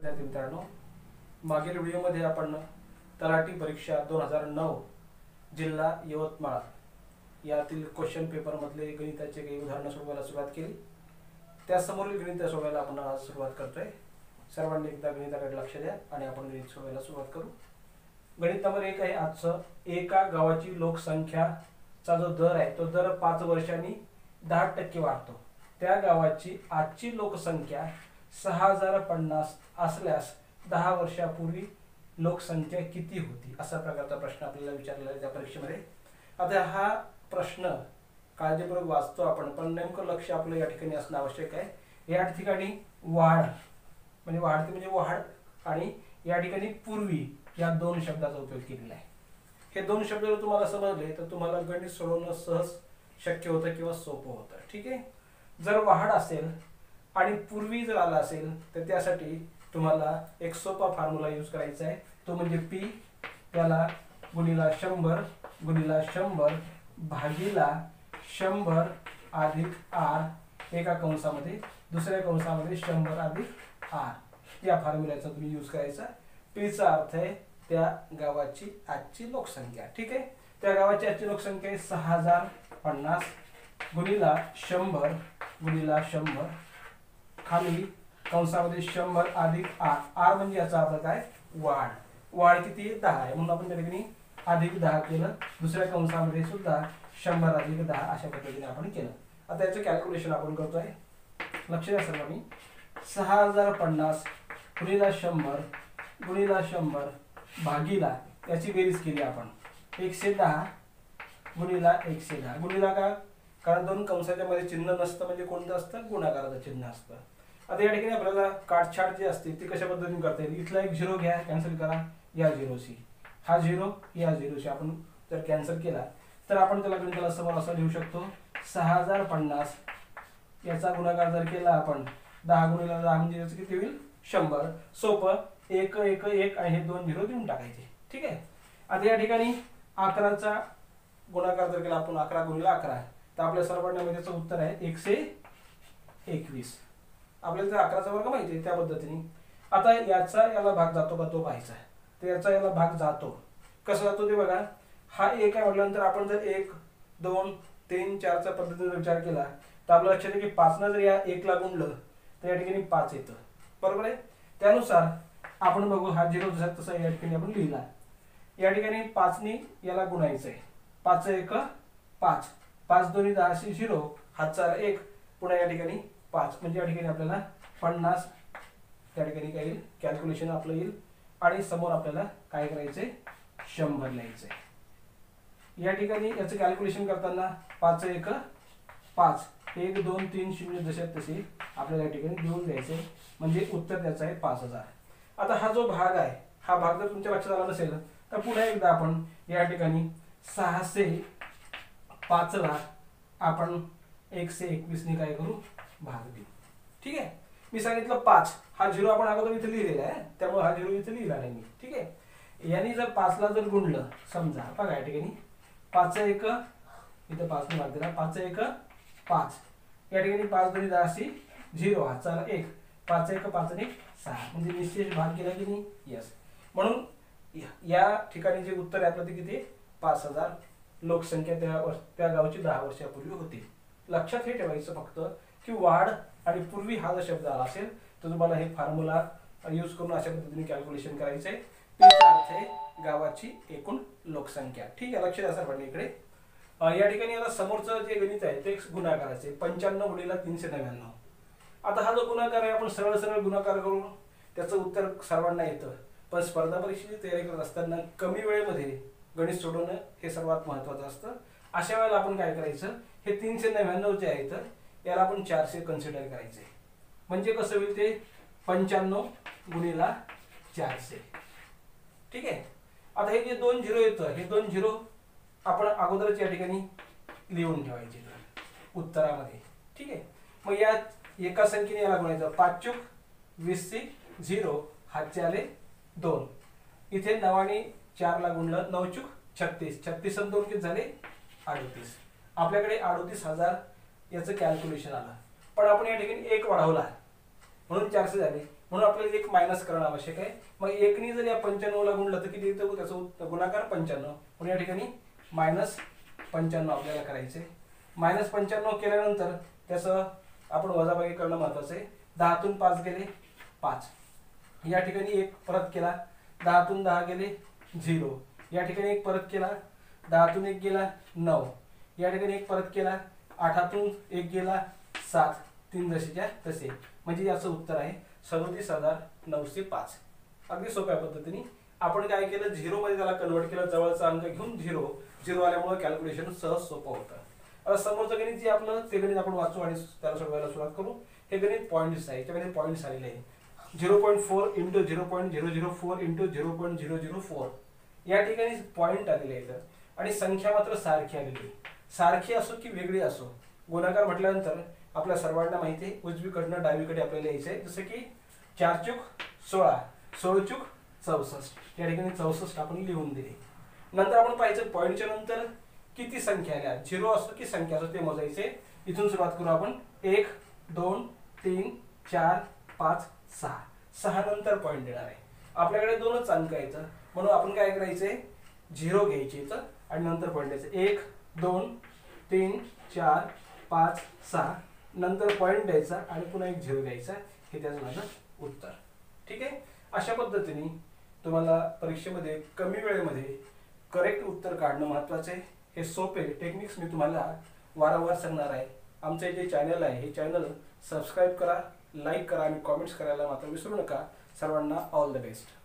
विद्यार्थी मित्रांनो, मागील व्हिडिओमध्ये आपण तलाठी परीक्षा 2009 जिल्हा यवतमाळ यातील क्वेश्चन पेपर मधले गणिताचे काही उदाहरणं सोडवायला सुरुवात केली। त्यासमोरील गणित सोडवायला आपण आज सुरुवात करतोय। सर्वांनी एकदा गणिताकडे लक्ष द्या आणि आपण गणित सोडवायला सुरुवात करू। गणित नंबर 1 आहे आजचं। एका गावाची लोकसंख्याचा जो दर आहे तो दर 5 वर्षांनी 10% वाढतो। त्या गावाची आजची लोकसंख्या 6050 असल्यास 10 वर्षापूर्वी लोकसंख्या किती होती, असा प्रकारचा प्रश्न आपल्याला विचारलेला आहे त्या परीक्षेमध्ये। आता हा प्रश्न काळजीपूर्वक वाचतो आपण, पण नेमकं लक्ष आपलं या ठिकाणी असणं आवश्यक आहे। या ठिकाणी वाढ म्हणजे वाढते म्हणजे वाढ आणि या ठिकाणी पूर्वी या दोन शब्दाचा उपयोग केलेला आहे। हे दोन शब्द जर तुम्हाला समजले तर तुम्हाला गणित सोडवणं सहज शक्य होतं किंवा सोपं होतं। ठीक आहे, जर वाढ असेल आणि पूर्वी जर आला असेल तर त्यासाठी तुम्हाला एक सोपा फॉर्म्युला यूज करायचा आहे, तो म्हणजे पी त्याला गुणिला 100 भागिला 100 अधिक आर एका कंसामध्ये, दुसऱ्या कंसामध्ये 100 अधिक आर या फॉर्म्युल्याचा तुम्ही यूज करायचा। पी चा अर्थ आहे त्या गावाची आजची लोकसंख्या। ठीक आहे, त्या गावाची आजची लोकसंख्या आहे 6050 गुणिला 100 खाली कंसामध्ये 100 अधिक आर, आर म्हणजे याचा अर्थ काय, वाढ। वाढ किती आहे, 10 आहे, म्हणून आपण त्या ठिकाणी अधिक 10 केलं। दुसऱ्या कंसामध्ये सुद्धा 100 अधिक 10 अशा पद्धतीने आपण केलं। आता याचं कॅल्क्युलेशन आपण करतोय, लक्ष द्या सर्वांनी। 6050 गुणिला 100 भागिला याची बेरीज केली आपण 110 गुणिला 110 गुणिला का, कारण दोन कंसाच्या मध्ये चिन्ह नसतं म्हणजे कोणतं असतं, गुणाकाराचं चिन्ह असतं। आता या ठिकाणी आपल्याला काटछाट जी असते ती कशा पद्धतीने करता येईल, इथला एक 0 घ्या, कॅन्सल करा, या 0 शी हा 0 या 0 शी आपण जर कॅन्सल केला तर आपण त्याला गणिताला समोर असं लिहू शकतो 6050 याचा गुणाकार जर केला आपण 10 गुणिले 10 म्हणजे याचं किती होईल, 100। सोपं, 1 1 1 आणि हे 2 0 देऊन टाकायचे। ठीक आहे, आता या ठिकाणी 11चा गुणाकार जर केला आपण 11 गुणिले 11 तर आपल्या सर्वांना त्याचं उत्तर आहे 121। आपल्याला जर 11चा वर्ग माहिती आहे त्या पद्धतीने। आता याचा याला भाग जातो का तो पाहायचा आहे, तर याचा याला भाग जातो, कसं जातो ते बघा। हा 1 आहे म्हटल्यानंतर आपण जर 1 2 3 4 चा पद्धतीने विचार केला तर आपल्या लक्षात येईल की 5 ने जर या 1 ला गुणलं तर या ठिकाणी 5 येतं, बरोबर आहे। त्यानुसार आपण बघू हा 0 जसा तसा या ठिकाणी आपण लिहिला। या ठिकाणी 5 ने याला गुणायचं आहे, 5 1 5 5 2 10 0 हातचा 1 पुन्हा या ठिकाणी 5 म्हणजे या ठिकाणी आपल्याला 50 त्या ठिकाणी काय येईल, कॅल्क्युलेशन आपलं येईल आणि समोर आपल्याला काय करायचंय, 100 लिहायचंय। या ठिकाणी याचं कॅल्क्युलेशन करताना 5 1 5 1 2 3 0 जसे तसे आपल्याला या ठिकाणी देऊन द्यायचे, म्हणजे उत्तर त्याचं आहे 5000। आता हा जो भाग आहे हा भाग जर तुमच्या लक्षात आला नसेल तर पुन्हा एकदा आपण या ठिकाणी 605 ला आपण 121 ने काय करू, भाग देऊ। ठीक आहे, मी सांगितलं 5 हा 0 आपण अगोदर इथे लिहिलेला आहे त्यामुळे हा 0 इथे लिहिला नाही मी। ठीक आहे, यानी जर 5 ला जर गुणलं समजा बघा या ठिकाणी 5 1 इथे 5 ने भाग दिला, 5 1 5 या ठिकाणी 5 2 10 0 हा चला 1 5 1 5 आणि 6 म्हणजे निश्चित भाग केला की नाही, यस। म्हणून या ठिकाणी जे उत्तर आहे आपलं ते किती, 5000 लोकसंख्या त्या गावची 10 वर्षापूर्वी होती। लक्षात हे ठेवायचं फक्त की वाढ आणि पूर्वी हा जर शब्द आला असेल तर तुम्हाला हे फॉर्म्युला यूज करून अशा पद्धतीने कॅल्क्युलेशन करायचंय। पीचा अर्थ आहे गावाची एकूण लोकसंख्या। ठीक आहे, लक्ष द्या सर्वांनी इकडे। या ठिकाणी आता समोरचं जे गणित आहे ते गुणाकाराचे 95 गुणिला 399। आता हा जो गुणाकार आहे आपण सरळ सरळ गुणाकार करून त्याचं उत्तर सर्वांना येतं, पण स्पर्धा परीक्षेची तयारी करत असताना कमी वेळेमध्ये गणित सोडवणं हे सर्वात महत्त्वाचं असतं। अशा वेळेला आपण काय करायचं, हे 399 जे आहे तर याला आपण 400 कन्सिडर करायचे, म्हणजे कसं होईल ते 95 गुणिला 400। ठीक आहे, आता हे जे 2 0 येतं हे 2 0 आपण अगोदरच या ठिकाणी लिहून ठेवायचे उत्तरामध्ये। ठीक आहे, मग या एका संख्येने याला गुणायचं, 5 चूक 20 0 हातचे आले 2, इथे 9 आणि 4 ला गुणलं 9 चूक 36 36 आणि 2 किती झाले 38। आपल्याकडे 38000 याचं कॅल्क्युलेशन आलं, पण आपण या ठिकाणी 1 वाढवला म्हणून 400 झाले। म्हणून आपल्याला एक मायनस करणं आवश्यक आहे. मग एकनी जर या 95 ला गुणलं तर किती येतं, त्याचा गुणाकार 95. म्हणून या ठिकाणी -95 आपल्याला करायचे. -95 केल्यानंतर त्याचं आपण वजाबाकी करणं महत्वाचं आहे. 10तून 5 गेले 5. या ठिकाणी एक परत केला, 10तून 10 गेले 0. या ठिकाणी एक परत केला, 10तून 1 गेला 9. या ठिकाणी एक परत केला, 8तून 1 गेला 7. 3 जसेच्या तसे. म्हणजे याचं उत्तर आहे 37,905. अगदी सोप्या पद्धतीने आपण काय केलं, 0 मध्ये त्याला कन्वर्ट केलं, जवळचा अंक घेऊन 0 आल्यामुळे कॅल्क्युलेशन सहज सोपं होतं. आता समोरचं गणित जे आपलं ते गणित आपण वाचू आणि त्याला सोडवायला सुरुवात करू. हे गणित पॉईंट्स आहे, त्यामध्ये पॉईंट्स आलेले आहे. 0.4 × 0.004 × 0.004 या ठिकाणी पॉईंट आलेले आहेत आणि संख्या मात्र सारखी आलेली आहे. सारखी असो की वेगळी असो, गुणाकार म्हटल्यानंतर आपल्या सर्वांना माहिती आहे उजवीकडनं डावीकडे आपल्याला यायचं आहे. जसं की 4 चूक 16, 16 चूक 64. या ठिकाणी 64 आपण लिहून दिले. नंतर आपण पाहायचं पॉईंटच्या नंतर किती संख्या आल्या, 0 असो की संख्या असो ते मोजायचे. इथून सुरुवात करू आपण. 1 2 3 4 5 6. 6 नंतर पॉईंट देणार आहे. आपल्याकडे 2च अंक आहेत म्हणून आपण काय करायचंय, 0 घ्यायचे इथं आणि नंतर पॉईंट द्यायचं. 1 2 3 4 5 6 नंतर पॉईंट द्यायचा आणि पुन्हा एक 0 द्यायचा. हे त्याचं माझं उत्तर. ठीक आहे. अशा पद्धतीने तुम्हाला परीक्षेमध्ये कमी वेळेमध्ये करेक्ट उत्तर काढणं महत्वाचं आहे. हे सोपे टेक्निक्स मी तुम्हाला वारंवार सांगणार आहे. आमचे जे चॅनल आहे हे चॅनल सबस्क्राईब करा, लाईक करा आणि कॉमेंट्स करायला मात्र विसरू नका. सर्वांना ऑल द बेस्ट.